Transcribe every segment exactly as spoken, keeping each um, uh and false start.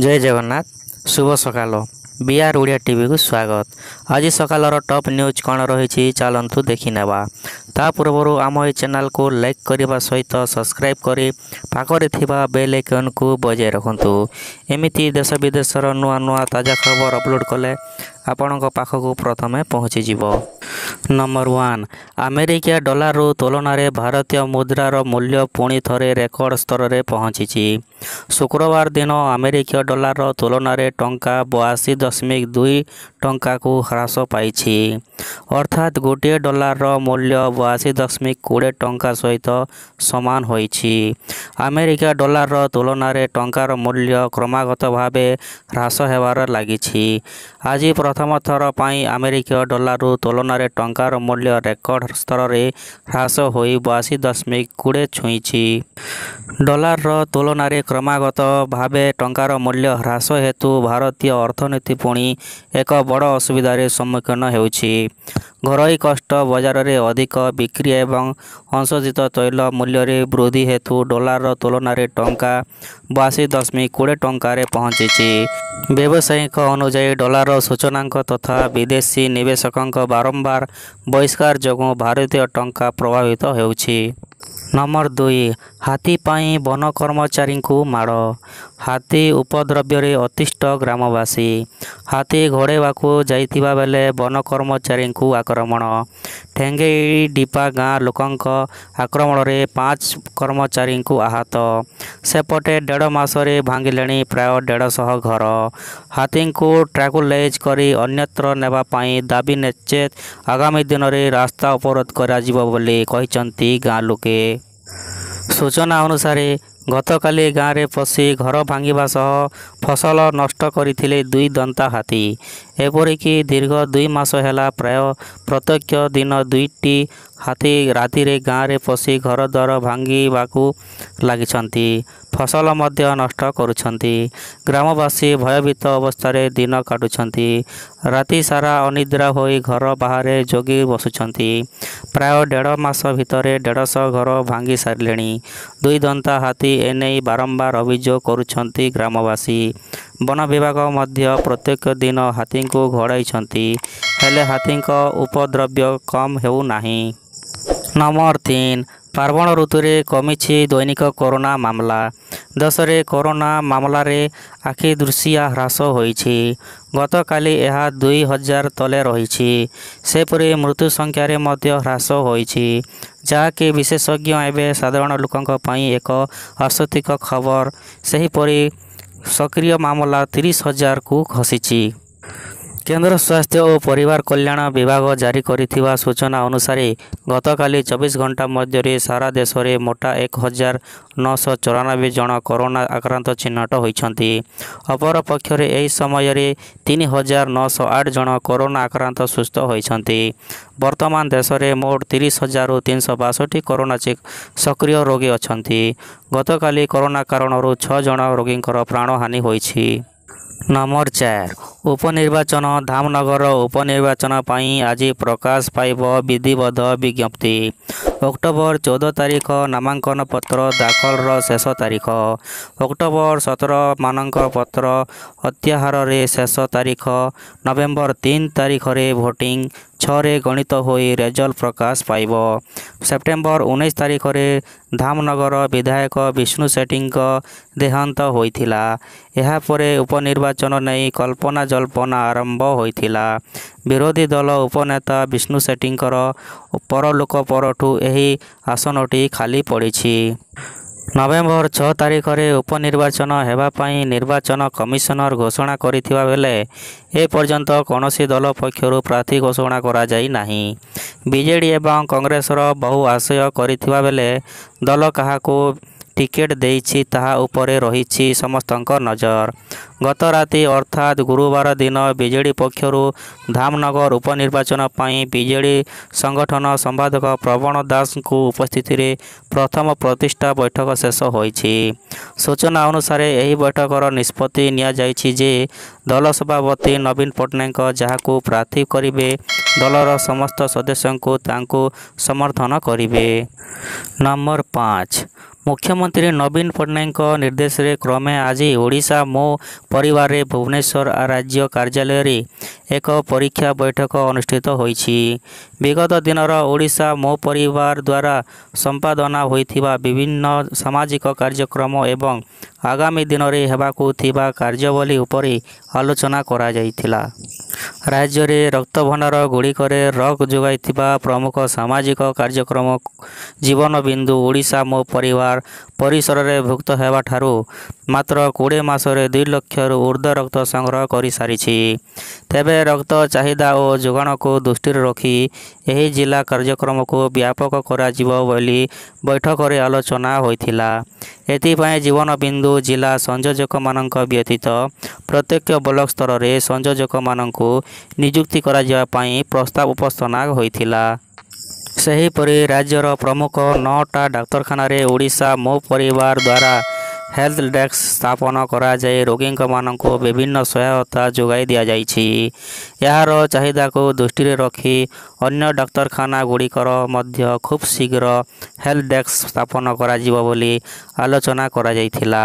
जय जगन्नाथ शुभ सकाल B R Odia TV को स्वागत। आज सकालर टॉप न्यूज कौन रही चलतु देखी नेबा। ता पूर्व आम ए चैनल को लाइक करने सहित सब्सक्राइब करी पाखरे थिबा बेल आइकन को बजाय रखंतु। एमिति देश विदेशर नुआ नुआ ताजा खबर अपलोड कले आपणक पाखक प्रथमे पहुँची जीव। नंबर वन अमेरिका डॉलर तुलन में भारतीय मुद्रार मूल्य पुणी थरे रेकर्ड स्तर में पहुँची। शुक्रवार दिन अमेरिका डॉलर तुलन में टंका बयासी दशमिक दुई टंका को ह्रास पाई, अर्थात गोटे डॉलर मूल्य बयासी दशमिक कोड़े टंका सहित समान होइछि। अमेरिका डॉलर तुलन में टंकार मूल्य क्रमागत भाव ह्रास होबार लागिछि। आज प्रथम थर पाई अमेरिका डॉलर तुलन में टंकार मूल्य रेकर्ड स्तर में ह्रास हो बयासी दशमिक कोड़े छुईछि। डॉलर तुलन में क्रमागत भाव टंकार मूल्य ह्रास हेतु भारतीय अर्थनीति पुणी एक बड़ असुविधार सम्मुखीन होउछि। घरोई कष्ट बजार में अधिक बिक्री एवं अंशोधित तैल मूल्य रे वृद्धि हेतु डॉलर तुलन में टंका बयासी दशमिक कोड़े टंकार पहुँची। व्यावसायिक अनुजाई डॉलर सूचनांक तथा विदेशी निवेशकों बारंबार बहिष्कार जोगुं भारतीय टंका प्रभावित होउछि। नंबर दुई हाथी पाई वन कर्मचारी को माड़। हाथी उपद्रव्य अतिष्ठ ग्रामवासी। हाथी घोड़ेवाकू जाइतिबा बेले वन कर्मचारी को आक्रमण। ठेंगेई डिपा गाँ लोकंक आक्रमण में पांच कर्मचारी को आहत। सेपटे डेढ़ मासरे भांगिले प्राय डेढ़श घर। हाथी को ट्रैकुलाइज करी अन्यत्र नेबा पाई दाबी नचेत आगामी दिन में रास्ता अवरोध करा जिवो बोली कहिसंती गाँ लोके। सूचना अनुसार गतकाली गाँव में पशि घर भांगा सह फसल नष्ट करथिले दुई दंता हाथी। एपरिकी दीर्घ दुई मास है प्राय प्रत्येक दिन दुईटी हाथी राति रे गाँव में पशि घर द्वार भांगवाकू लगिछंती, फसल मध्य नष्ट करुछंती। ग्रामवासी भयभीत अवस्था दिन काटुछंती। राति सारा अनिद्रा होई घर बाहर जगी बसुछंती। प्राय डेढ़ मास भितर डेढ़श घर भांगी सारिलेणी। दुई दंता हाथी एने बारंबार अभियोग करुछंती ग्रामवासी। वन विभाग मध्य प्रत्येक दिन हाथी को घोड़ाई हेले हाथी उपद्रव्य कम हेउ नाही। नंबर तीन पार्वण ऋतु रे कमिछि दैनिक कोरोना मामला। देश में कोरोना मामला रे आखि दृश्या ह्रास होइछि। गतकाली यह दुई हजार तले रही। सेपरि मृत्यु संख्यार मध्य ह्रास होइछि, जहाँकि विशेषज्ञ एवं साधारण लोकों पई एक आश्वस्तिक खबर। सेहीपरि सक्रिय मामला तीस हजार को खसीछि। केंद्र स्वास्थ्य और परिवार कल्याण विभाग जारी करिथिबा सूचना अनुसार गतकाली चौबीस घंटा मध्य सारा देश में मोटा एक हजार नौश चौरानबे जन कोरोना आक्रांत चिन्हट होइछंती। अपर पक्षरे एही समय तीन हजार नौश आठ जन कोरोना आक्रांत सुस्थ होइछंती। वर्तमान देश में मोट तीस हजार तीन सौ बासठ कोरोना सक्रिय रोगी अछंती। गतकाली कोरोना कारण छह जन रोगी प्राणहानि होइछि। नंबर चार उपनिर्वाचन धामनगर उपनिर्वाचन पाई आज प्रकाश पाइब विधिवत विज्ञप्ति। अक्टोबर चौदह तारीख नामांकन पत्र दाखल शेष तारीख। अक्टोबर सत्रह मानक पत्र अत्याहार रे शेष तारीख। नवेम्बर तीन तारीख रे भोटिंग छे गणित होई रेजल्ट प्रकाश पाइब। सेप्टेम्बर उन्नीस तारीख रे धामनगर विधायक विष्णु सेठी देहांत होइथिला। एहा परे उपनिर्वाचन नहीं कल्पना जल्पना आरंभ होइथिला। विरोधी दल उपनेता विष्णु सेठी परलोक परठू एही आसनटी खाली पड़िछि। नवेम्बर छह तारीख रे उपनिर्वाचन हेबा पाई निर्वाचन कमिशनर घोषणा करिथिबा बेले ए पर्यंत कौनसी दल पक्षरु प्रार्थी घोषणा करा जाई नाही। बीजेडी एवं कांग्रेसर बहु आशय करिथिबा बेले दल काहाको टिकेट देइछि ताहा उपरे रहिछि समस्तक नजर। गत राति अर्थात गुरुवार दिन बीजेडी पक्षरु धामनगर उपनिर्वाचन पाई बीजेडी संगठन संपादक प्रवण दास को उपस्थिति रे प्रथम प्रतिष्ठा बैठक शेष होइछि। सूचना अनुसार यही बैठकर निष्पत्ति निया जाइछि जे दल सभापति नवीन पट्टनायक जहाकू प्रार्थी करिवे दलर समस्त सदस्य को तांको समर्थन करिवे। नंबर पाँच मुख्यमंत्री नवीन पट्टनायक निर्देश रे क्रमे आज ओडिशा मो परिवार भुवनेश्वर राज्य कार्यालय रे एक परीक्षा बैठक अनुष्ठित होईछि। विगत दिनर ओडिशा मो परिवार द्वारा संपादना होइथिबा विभिन्न सामाजिक कार्यक्रम एवं आगामी दिन में हेबाकु थिबा कार्यावली उपरे आलोचना करा जाइथिला। राज्य रे रक्त भंडार गुड़िकरे रक जोगाइथिबा प्रमुख सामाजिक कार्यक्रम जीवन बिंदु ओडिशा मो परिवार परिसर रे भुक्त हेबा ठारू मात्र कोड़े मासरे दुई लक्ष रु ऊर्ध्व रक्त संग्रह कर सारिछि। तेबे रक्त चाहिदा और जोगाण को दृष्टि रखी एही जिला कार्यक्रम को व्यापक करा जिवो बोली बैठक रे आलोचना होइथिला। एथिपाई जीवन बिंदु जिला संयोजक मानक व्यतीत प्रत्येक ब्लॉक स्तर रे संयोजक मानक नियुक्ति करा जिवा पई प्रस्ताव उपस्थापन होइथिला। सेहीपरि राज्यर प्रमुख नौटा डाक्तरखाना रे ओडिशा मो परिवार द्वारा हेल्थ डेस्क स्थापन करा जाए रोगी मानक विभिन्न सहायता जोगाई दिया जाइछि। यार चाहिदा को दृष्टि रे रखी अन्य डाक्तरखाना गुड़िकर मध्य खूब शीघ्र हेल्थ डेस्क स्थापन करा जिवो बोली आलोचना करा जाइथिला।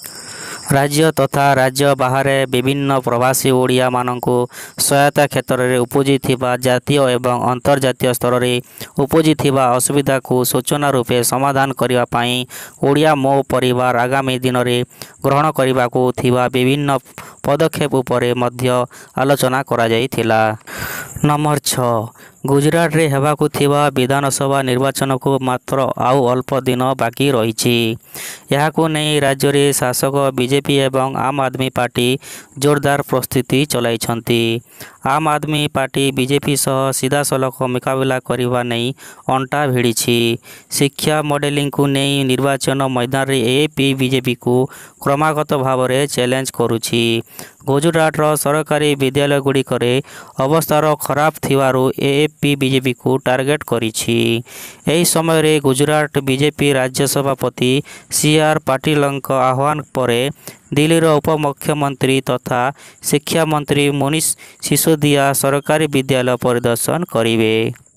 राज्य तथा राज्य बाहर विभिन्न प्रवासी ओडिया मानकु सहायता क्षेत्र में उपजिथिबा जातीय एवं अंतर्जातीय स्तर में उपजिथिबा असुविधा को सूचना रूपे समाधान करने पाई ओडिया मो परिवार आगामी दिन में ग्रहण करने को थिबा विभिन्न पदक्षेप उपरे मध्य आलोचना करा जाइथिला। नंबर छः गुजरात रे हेबाकु थिबा विधानसभा निर्वाचन को मात्र आउ अल्प दिन बाकी रही। यहाकु नहीं राज्य रे शासक बीजेपी एवं आम आदमी पार्टी जोरदार प्रस्तुति चलाइछंती। आम आदमी पार्टी बीजेपी सह सीधा सलख मुकाबला करने नहीं अंटा भिड़ी। शिक्षा मॉडलिंग को नहीं निर्वाचन मैदान रे एएपी बीजेपी को क्रमागत भाव में चैलेंज करुछि। गुजरात रो सरकारी विद्यालय गुड़िकरे अवस्थार खराब थिवारु एएपी बीजेपी को टार्गेट करिछि। एही समय रे गुजरात बीजेपी राज्य सभापति सी आर पाटिलଙ୍କ आह्वान परे दिल्ली रो उपमुख्यमंत्री तथा शिक्षा मंत्री मनीष सिसोदिया सरकारी विद्यालय परिदर्शन करिवे।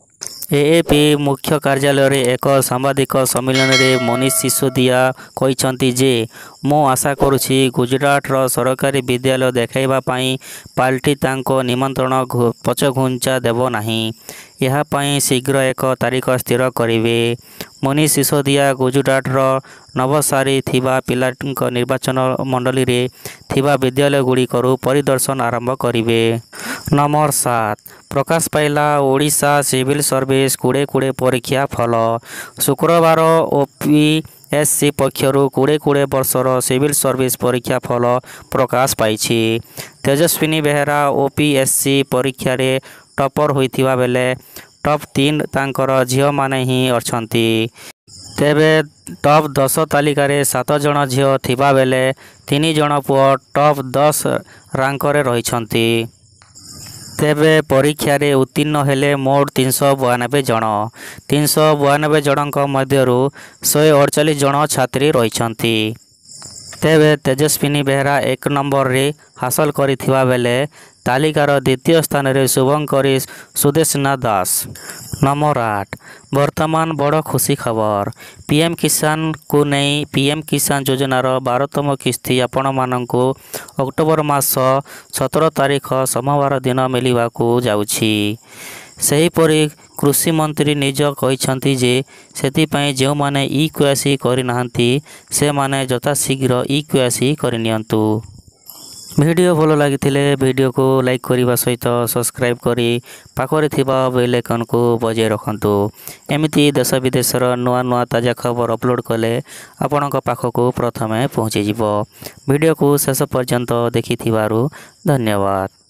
एएपी मुख्य कार्यालय रे एक सांबादिक सम्मेलन रे मनीष सिसोदिया कहिसंती जे मो आशा करुछि गुजरात रो सरकारी विद्यालय देखाइबा पाई पार्टी तांको निमंत्रण पछघुंचा देबो नाही। यह पाई शीघ्र एक तारीख स्थिर करिवे। मनीष सिसोदिया गुजरात रो नवसारी थिबा पिलाटक निर्वाचन मंडली रे थिबा विद्यालय गुड़िकरू परिदर्शन आरंभ करिवे। नंबर सात प्रकाश पाइला ओडिशा सिविल सर्विस कोड़े कोड़े परीक्षा फल। शुक्रवार ओपीएससी पक्षरु कोड़े कोड़े वर्षर सिविल सर्विस परीक्षा फल प्रकाश पाइछि। तेजस्विनी बेहेरा ओपीएससी परीक्षा रे टॉपर होइथिबा बेले टॉप तीन तांकर झियो माने ही अछंती। तेबे टॉप दस तालिका रे सात जन झियो थिबा बेले तीन जन पुओ टॉप दस रैंक रे रहिछंती। तेबे परीक्षा रे उत्तीर्ण हेले मोट तीन सौ बयानबे जन। तीन सौ बयानबे जनक मध्यरु शहे अड़चालीस जन छात्री रहिछंती। तेबे तेजस्विनी बेहेरा एक नंबर रे हासिल करिथिबा बेले तालिकार द्वितीय स्थान रे शुभंकरी सुदेशना दास। नंबर आठ वर्तमान बड़ खुशी खबर पीएम किसान को नहीं पीएम किसान योजनार बारतम किस्ती आपण मानकु अक्टोबर मास सतर तारीख सोमवार दिन मिलवाकू जाउछि। सेहीपरि कृषि मंत्री निज कहिसंती जे सेतिपई जो माने ई क्यूएसी करि नाहंती से माने यथाशीघ्र ई क्यूएसी करि नियंतु। वीडियो भल लगी वीडियो को लाइक करने सहित सब्सक्राइब करी पाखरे थिबा बेल आइकन को बजाय रखंतु। एमिति देश विदेशर नुआ नुआ ताजा खबर अपलोड कले आपणक पाखक प्रथमे पहुँची जिवो। वीडियो को शेष पर्यंत देखि थिबारु धन्यवाद।